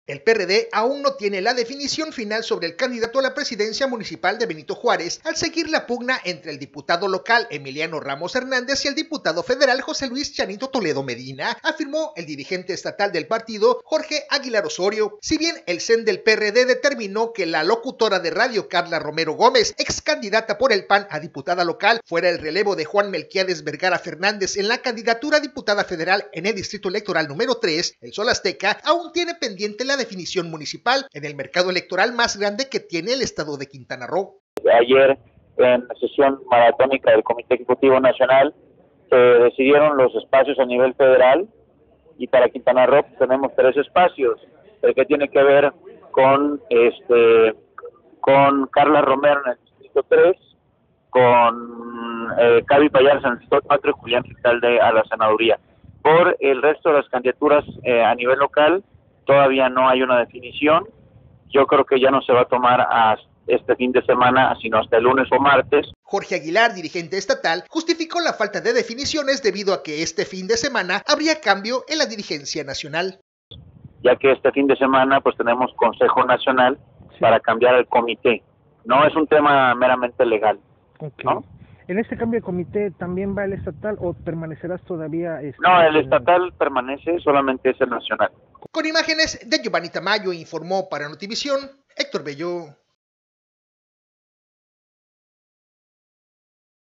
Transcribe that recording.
El PRD aún no tiene la definición final sobre el candidato a la presidencia municipal de Benito Juárez, al seguir la pugna entre el diputado local Emiliano Ramos Hernández y el diputado federal José Luis Chanito Toledo Medina, afirmó el dirigente estatal del partido, Jorge Aguilar Osorio. Si bien el CEN del PRD determinó que la locutora de radio Carla Romero Gómez, ex candidata por el PAN a diputada local, fuera el relevo de Juan Melquiades Vergara Fernández en la candidatura a diputada federal en el distrito electoral número 3, el Sol Azteca aún tiene pendiente la definición municipal en el mercado electoral más grande que tiene el estado de Quintana Roo. Ayer, en la sesión maratónica del Comité Ejecutivo Nacional, se decidieron los espacios a nivel federal, y para Quintana Roo tenemos 3 espacios, el que tiene que ver con Carla Romero en el distrito 3, con Cavi Payarza en el distrito 4 y Julián Alcalde a la senaduría. Por el resto de las candidaturas a nivel local, todavía no hay una definición. Yo creo que ya no se va a tomar hasta este fin de semana, sino hasta el lunes o martes. Jorge Aguilar, dirigente estatal, justificó la falta de definiciones debido a que este fin de semana habría cambio en la dirigencia nacional. Ya que este fin de semana pues tenemos Consejo Nacional para cambiar el comité. No es un tema meramente legal. Okay. ¿No? ¿En este cambio de comité también va el estatal o permanecerás todavía? No, el estatal permanece, solamente es el nacional. Con imágenes de Giovanni Tamayo, informó para Notivisión Héctor Bello.